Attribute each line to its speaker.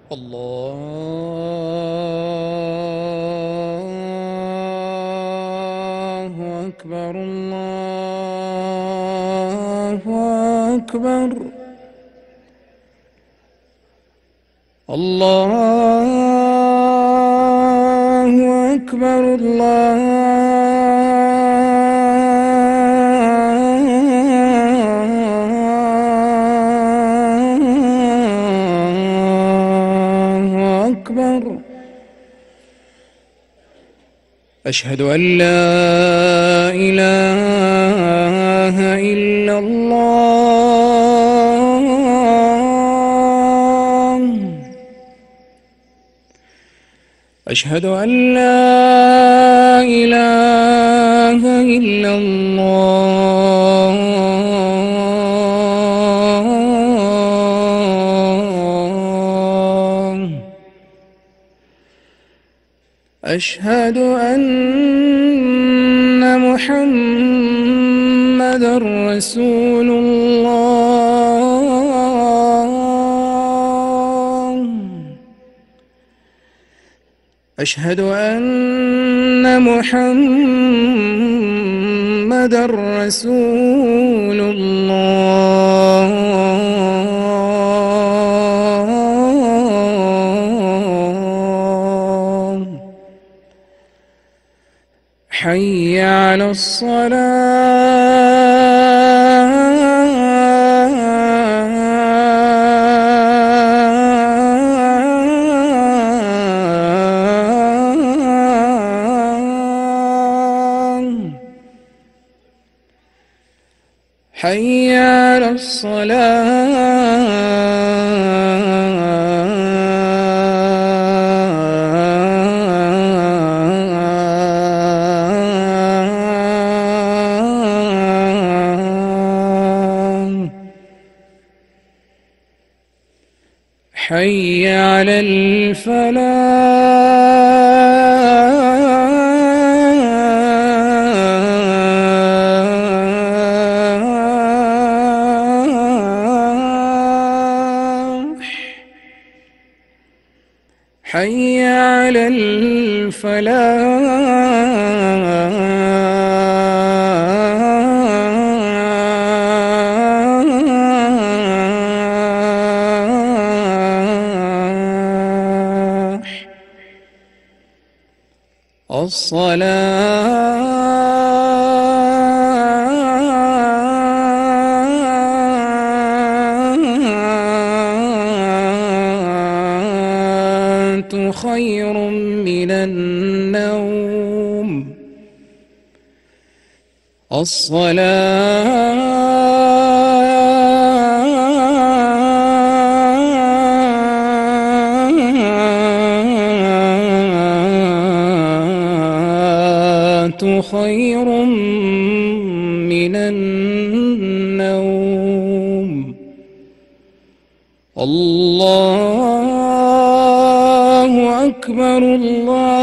Speaker 1: الله أكبر الله أكبر الله أكبر الله أكبر. أشهد أن لا إله إلا الله. أشهد أن لا إله إلا الله. أشهد أن محمدًا رسول الله. أشهد أن محمدًا رسول الله. حي على الصلاة. حي على حي على الفلاح. حي على الفلاح. الصلاة خير من النوم. الصلاة خير من النوم. الله أكبر الله